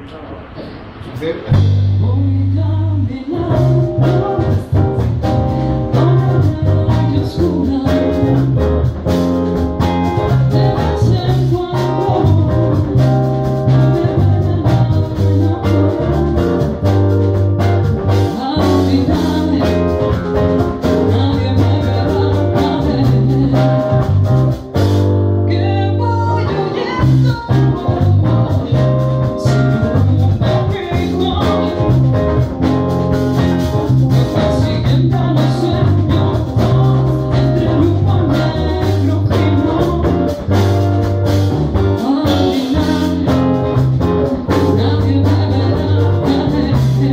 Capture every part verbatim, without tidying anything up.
Voy caminando por la calle oscura. De vez en cuando me vuelve la locura. Al final nadie me verá a ver que voy huyendo sin rumbo fijo. Me persiguiendo los sueños entre el humo negro fino. Al final nadie me verá caer.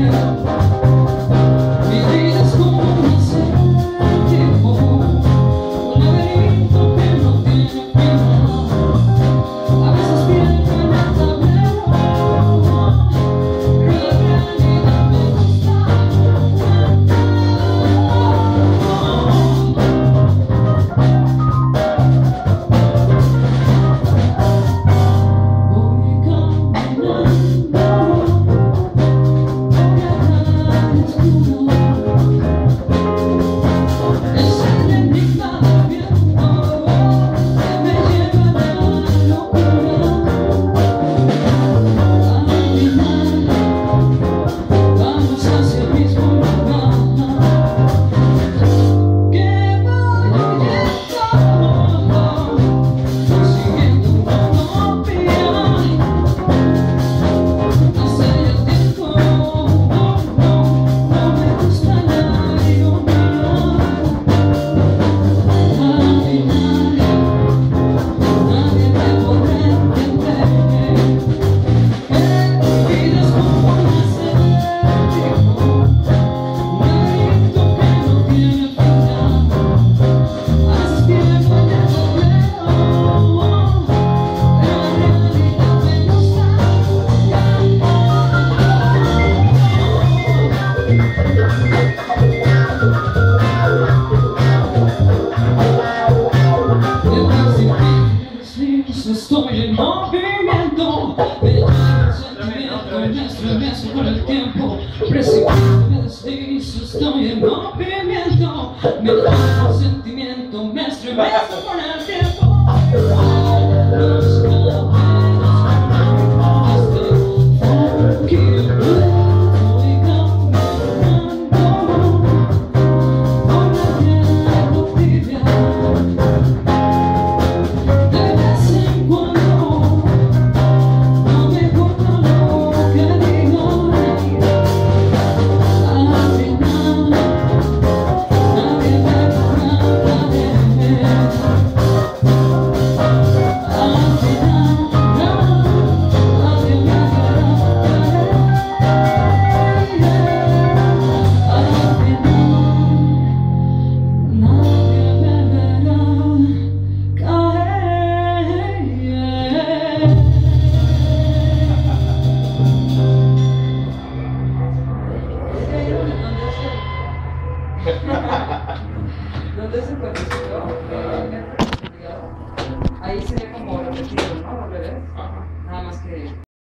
Mi vida es como un acertijo, un laberinto que no tiene final. A veces pierdo en el tablero, pero la realidad me gusta. Voy caminando por la calle oscura. Es el enigma del viento que me lleva a la locura. Al final vamos hacia el mismo lugar. Que voy huyendo, persiguiendo una utopía. Hace ya tiempo no, no me gusta la ironía. Al final nadie me podrá entender que mi vida es como un acertijo, un laberinto que no tiene final. A veces pierdo en el tablero, pero la realidad me gusta. Mientras difícil estoy en movimiento, me lleva el sentimiento, me estremezco con el tiempo. Precipito, me deslizo, estoy en movimiento, me lleva el sentimiento, me estremezco con el tiempo.